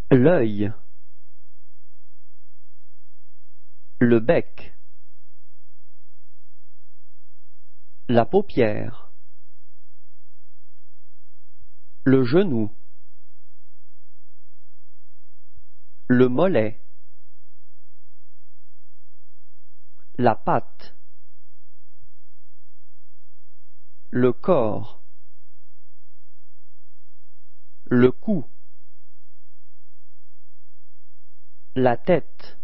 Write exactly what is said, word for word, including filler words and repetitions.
l'œil, le bec, la paupière, le genou, le mollet, la patte, le corps, le cou, la tête,